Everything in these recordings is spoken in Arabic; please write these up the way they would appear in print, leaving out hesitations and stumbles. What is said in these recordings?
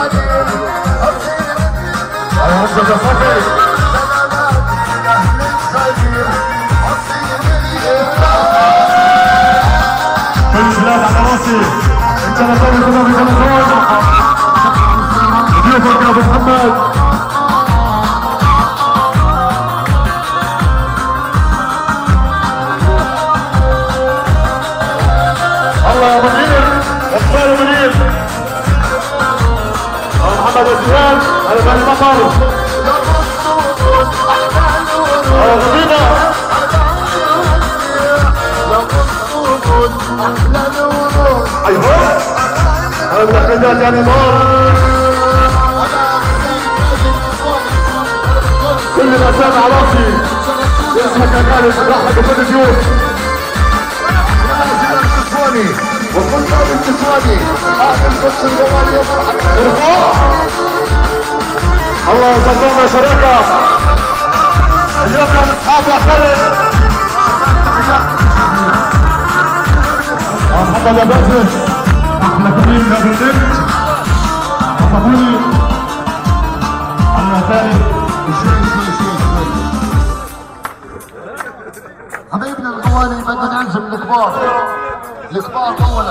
كل ما سامع راسي اسمك يا غالي صباحك وكل اليوم وكل قوم النسواني اهل القدس الجمالي الله يجزانا شركه اليوم يا اصحاب يا خالد محمد يا باسل احلى كريم يا بنت صابوني الله ثاني حبايبنا الغوالي بدنا نعزم الكبار اولا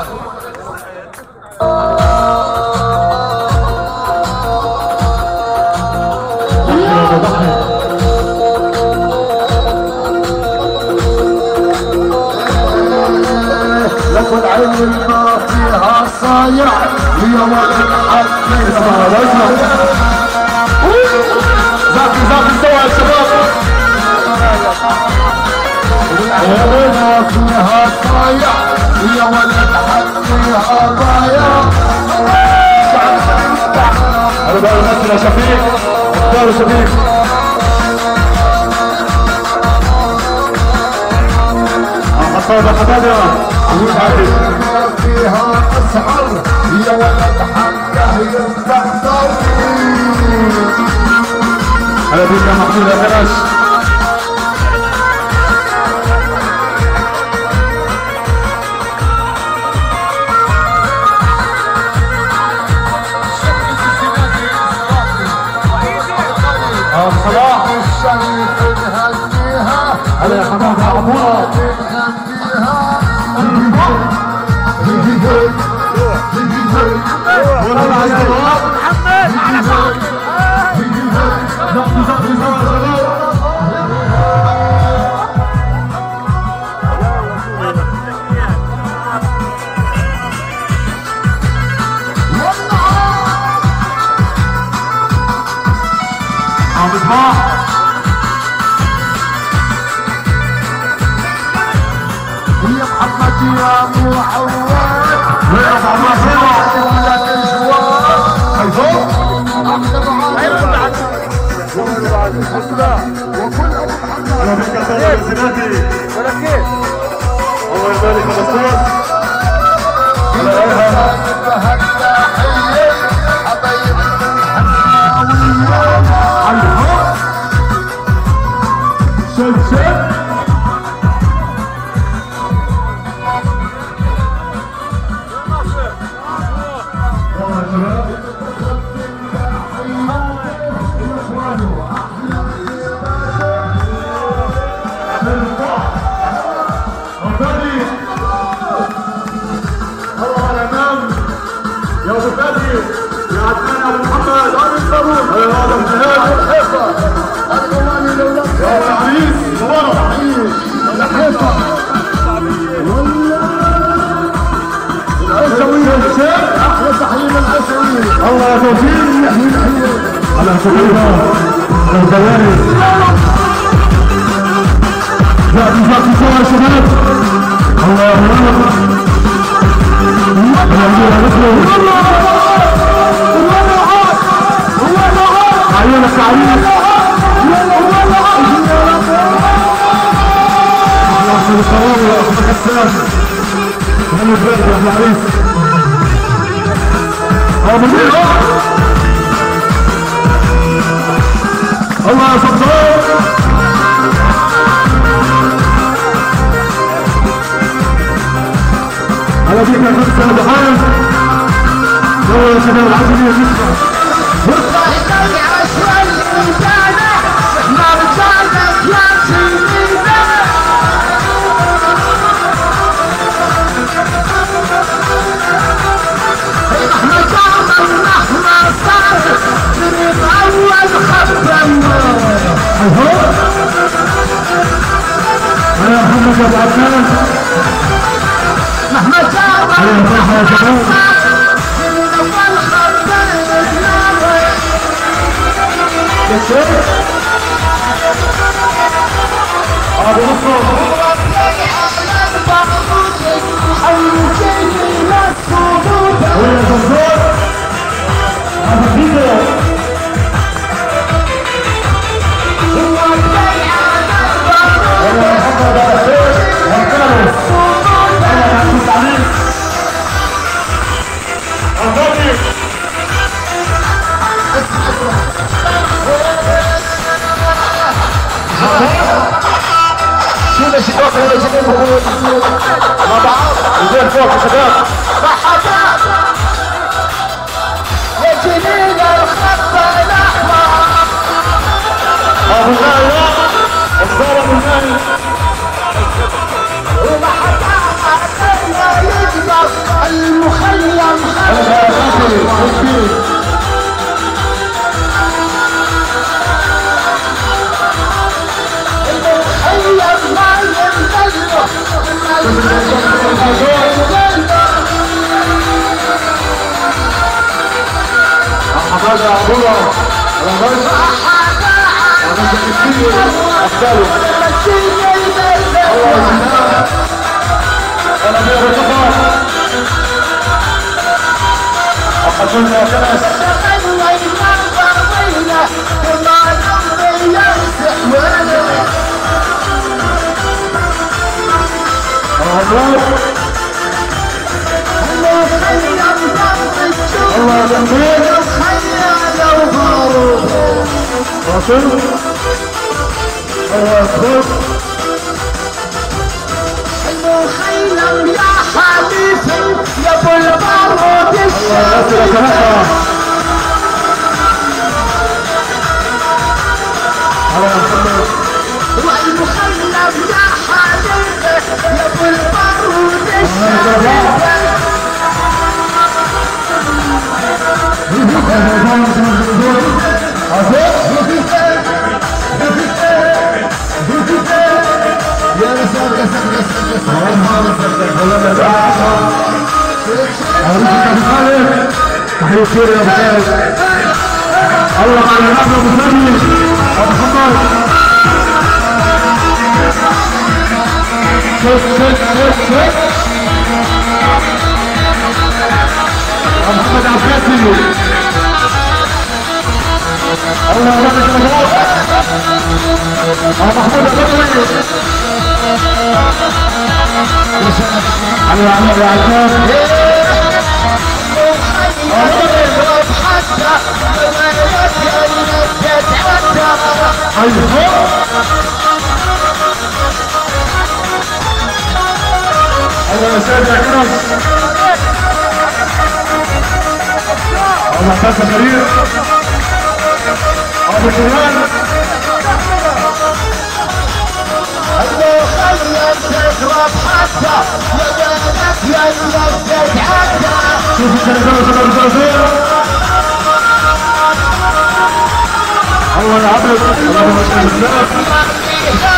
لكن عين ما فيها صايع هي ولد حد زاكي سوا يا شباب ما فيها صايع هي ولد حد فيها ضايع انا بقى مثل يا شفيق اختار شفيق حصاد حدادة ما فيها اسعر هي ولد حد يستقدر على بيك يا محمود يا فراش صلاح الشريف نهنيها هلا يا حماد يا عبورة يا محمد ويا ولا كيف الله يبارك مصطفى الله يا توفيق على سبيلنا على الزواري لا تنسى سوا يا شباب الله يهلا عيونك عريس احنا القرار يا ابو حسان من البلد يا ابو عريس الله يا صبصار على بيك يا خمسة يا ضحايا يا شباب العزمية تسمع والله عشان رجعنا احنا رجعنا يا سيدنا احنا جعنا ونحنا صار نريد اول خطنا يا محمد ابو عباس احنا جعنا يا شباب اول خطنا يا شيخ ابو نصر وين الزنزور ابو فيديو شو الشباب هنا جنبهم مع بعض الجول فوق يا شباب ضحكات يا جنين الخط الاحمر ابو غالي الصورة ابو غالي وضحكات لا يقدر المخيم حماد عبد الله الله جميل رسول الله أكبر المخيم يا حبيبي يا ابو البارود الشريف والمخيم يا حبيبي يا ابو البارود الشريف تحية كثير يا ابو خالد الله على العبد ابو سامي ابو حماد شك ابو محمد عباسي الله يبارك فيك ابو محمود البدوي على عمر يا عزام الله يسعدك يا كرم الله يحفظك كريم ابو جيران المخيم تشرب حتى يدانك يلك تتعدى شوف التلفزيون شباب التلفزيون الله يعبد اللهم صل وسلم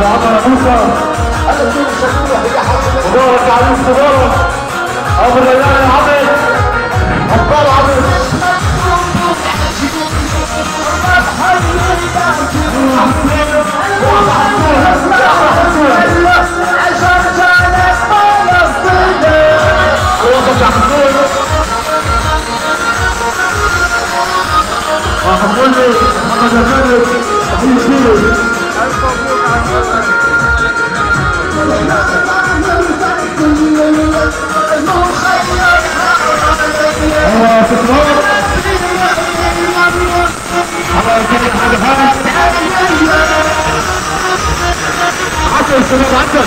ابو عمر موسى مبارك عريس مبارك ابو الليالي عبد عبد عبد محمد الجابر تحية كبيرة الله تكبر الله يكرمك حاجة خالص عسل الشباب عسل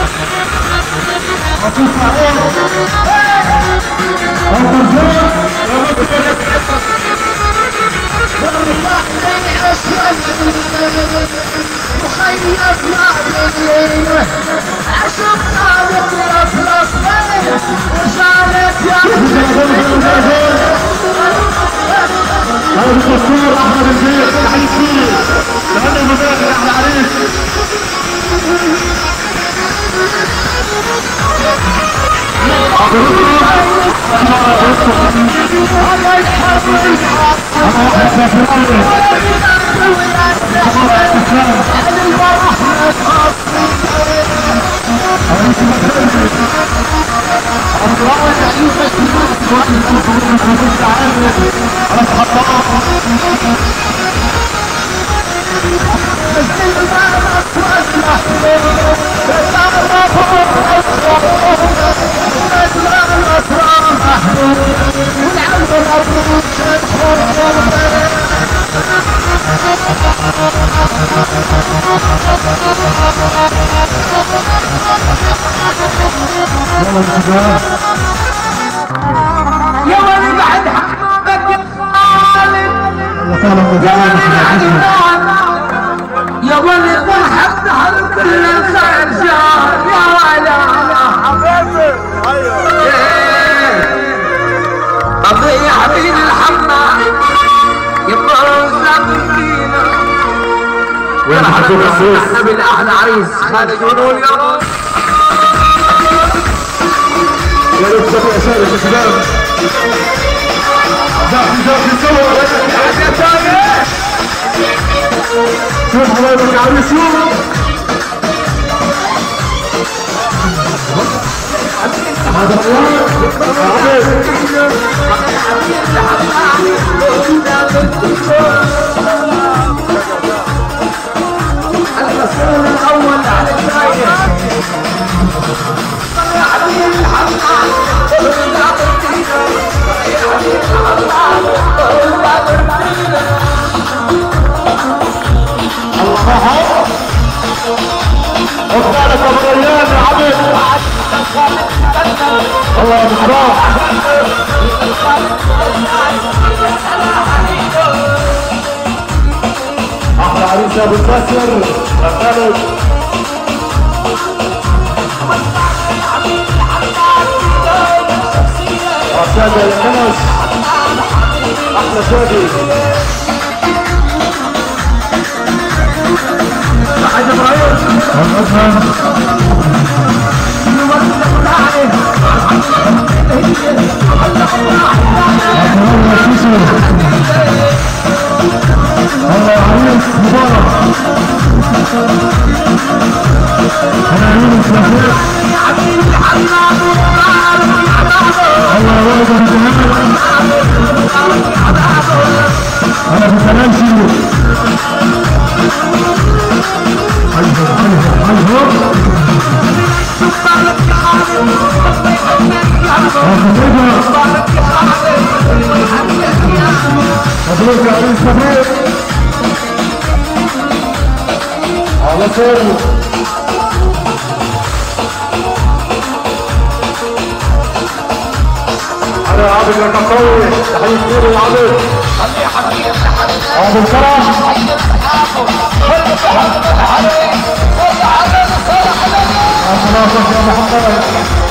عطيك معين هذا الدكتور احمد الجيش تحية كبيرة لهذا المبارك احلى عريس يا ولد بعد حقك يا ولد الحق على كل الخير جار يا ولا حبيبي اضيع حبيب الحمى يبقى زميلنا وين حبيب السوس النبي الاحلى عريس خالد ونقول يا رب يا ريت تبقى شارك يا شباب داخل صور شوف حبايبك يا عريس شوف هذا المسؤول الاول عن الدايره وفقالك ابو ريان يا عبد الله يا مصباح احلى عريس يا ابو الباسر يا خالد شادي يا كنس احلى شادي حاج ابراهيم الله عريس مبارك انا عيوني سلافير الله يوفقك بجهنم انا بسلام شيلو مبروك يا عريس مبروك على خير انا عابد يا كفاوي تحية كبيرة يا عابد ابو الكرم يا محمد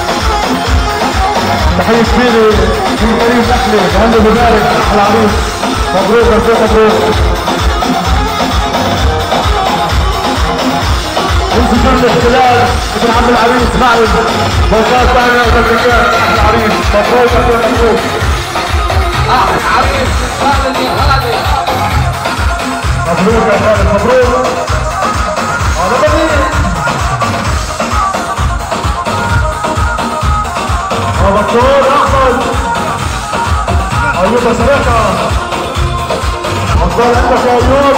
تحية كبيرة من كريم أكلي مهندس مبارك على العريس مبروك مبروك مبروك سجون الاحتلال ابن عم العريس معلم فوقات ثانية وتبريكات احلى عريس مبروك مبروك احلى عريس خالد يا خالد مبروك يا خالد مبروك هذا بديل دكتور احمد ايوب سريعة افضل عندك يا ايوب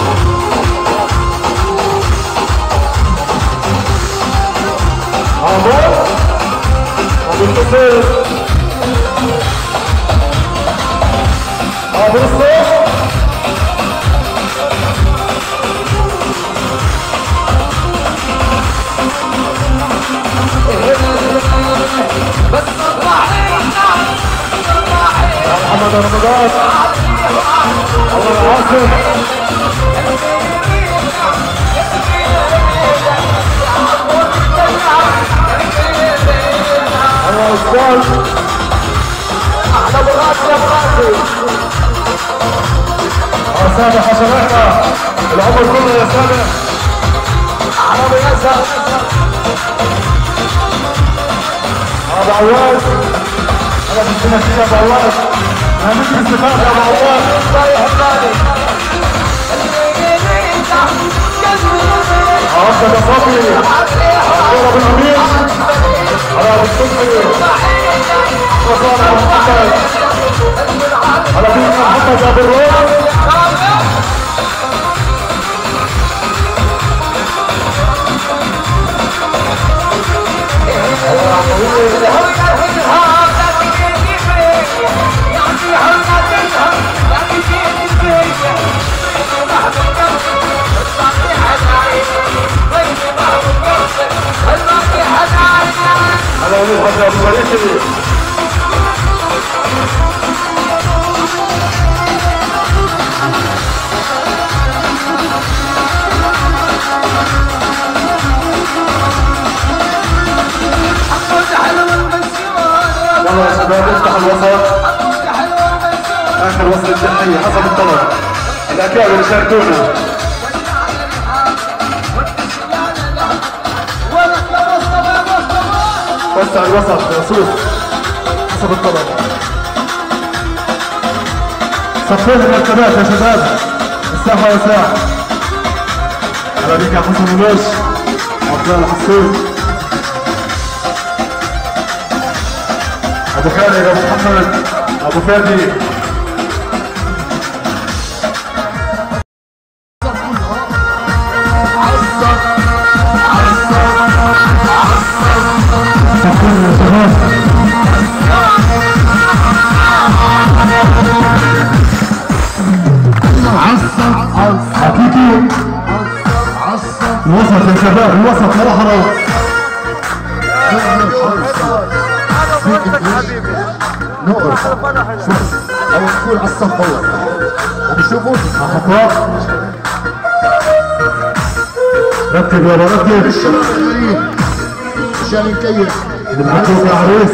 عمر ابو الكفير ابو الصوت بس محمد رمضان الله العاصم الله استاذ احلى بغاتي يا بغاتي سامح حشراتنا العمر كله يا سامح احلى بغاتي ابو عواد انا بدنا فيها ابو عواد انا مش مستفاد يا ابو عواد رايح الثاني عرفت يا صبري عبد الامير على ابو الصبحي وصال ابو محمد على بيتنا محمد ابو الروح على مدحت ابو فريسي يلا يا شباب افتح الوسط اخر وصل التحيه حسب الطلب الاكابر يشاركونا وسع الوسط يا صوف حسب الطلب صفين المركبات يا شباب الساحه وساع على بيك يا حسن ولوش عبد الله الحسين ابو خالد ابو محمد ابو فادي الوسط يا شباب الوسط مرحبا نقرص او نقول على الصف اول وبشوفوا خطوات رتب يا رتب عشان نكيف المعروف يا عريس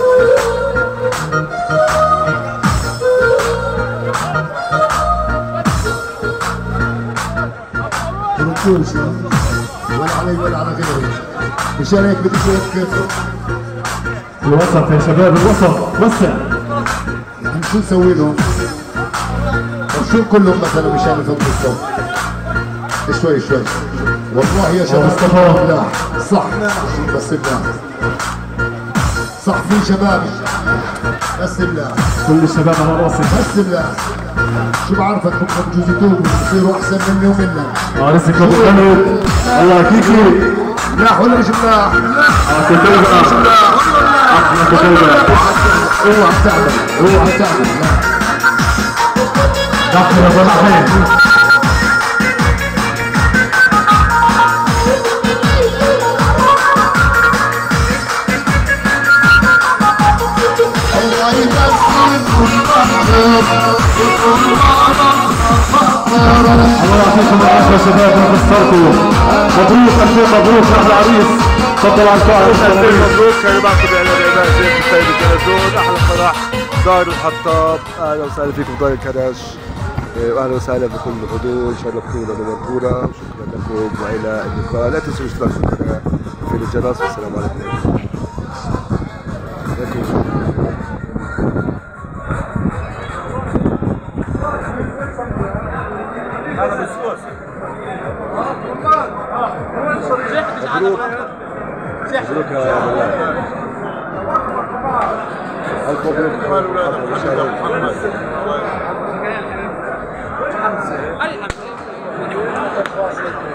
بنقولش ولا علي ولا على غيري مشان هيك بدي شوف كيف الوسط يا شباب الوسط وسع يعني شو نسوي لهم؟ شو كلهم مثلا مشان يفهموا الصوت شوي شوي والله يا شباب لا صح بس بالله صح في شباب بس بالله كل الشباب على راسي بس بالله شو بعرفك بكره بجوز يتوبوا بصيروا احسن مني ومنك رزقك ابو خالد الله كيكي ملاح ولا مش ملاح؟ كتيبة احنا كتيبة اوعى تعمل اوعى تعمل دخل يا بلحين الله يعطيكم العافية يا شباب ما قصرتوا مبروك ألف مبروك أحلى عريس تفضل على القاعدة مبروك كلماتكم بإعلان الإعلان زين السيد الجنازون أحلى فرح دار الحطاب أهلا وسهلا فيكم دار الكراش واهلا وسهلا بكل الحضور، شرفتونا ونورتونا، شكرا لكم والى اللقاء. لا تنسوا الاشتراك في القناه وفعل الجرس، والسلام عليكم. مبروك يا بلال. ألف مبروك.